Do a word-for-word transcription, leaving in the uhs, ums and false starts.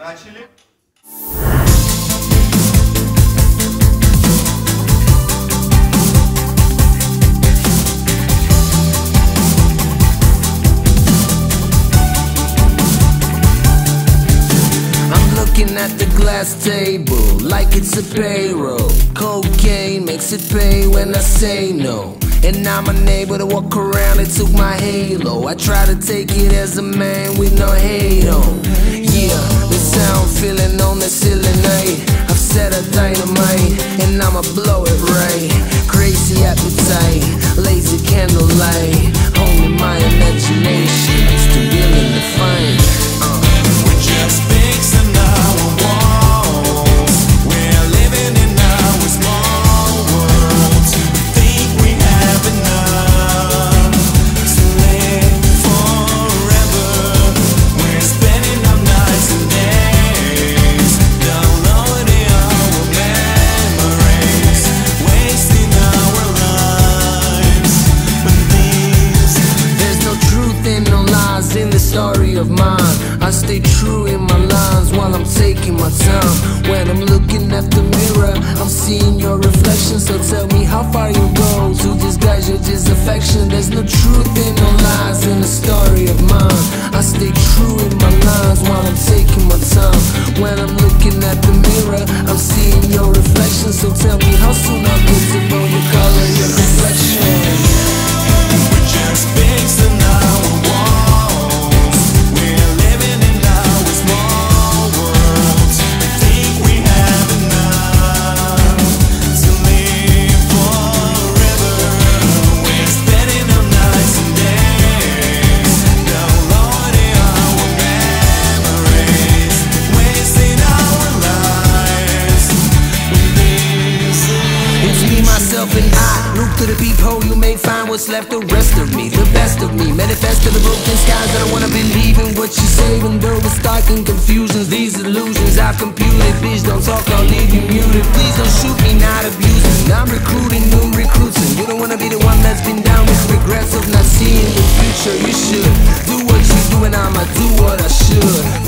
Начали. Looking at the glass table like it's a payroll. Cocaine makes it pay when I say no. And I'm unable to walk around, it took my halo. I try to take it as a man with no hate on. Yeah, the sound feeling on the ceiling night. I've set a dynamite and I'ma blow it right. Crazy appetite, lazy candlelight. Only my imagination is too willing to find. uh. We're just fixing our walls. We're living in our small world. Think we have enough to live forever. We're spending our nights and days downloading our memories, wasting our lives. But these, there's no truth and no lies in the story of mine. I stay true in my lines while I'm taking my time. When I'm looking at the mirror, I'm seeing your reflection. So tell me how far you go to disguise your disaffection. There's no truth and no lies in the story of mine. I stay true in my lines while I'm taking my time. When I'm looking at the mirror, I'm seeing your reflection. So tell me how soon I'll get to know your color, your complexion. we're just fixing our walls. We're living in our small world. Think we have enough to live forever. We're spending our nights and days downloading our memories, wasting our lives with this. It's me, myself, and I. Look to the peephole, you may find what's left, the rest of me, the best of me. Manifest to the broken skies, I don't wanna believe in what you say. Even though it's dark and confusions, these illusions I've computed. Bitch, don't talk, I'll leave you muted. Please don't shoot me, not abuse me. I'm recruiting new recruits, and you don't wanna be the one that's been down with regrets of not seeing the future. You should do what you do, and I'ma do what I should.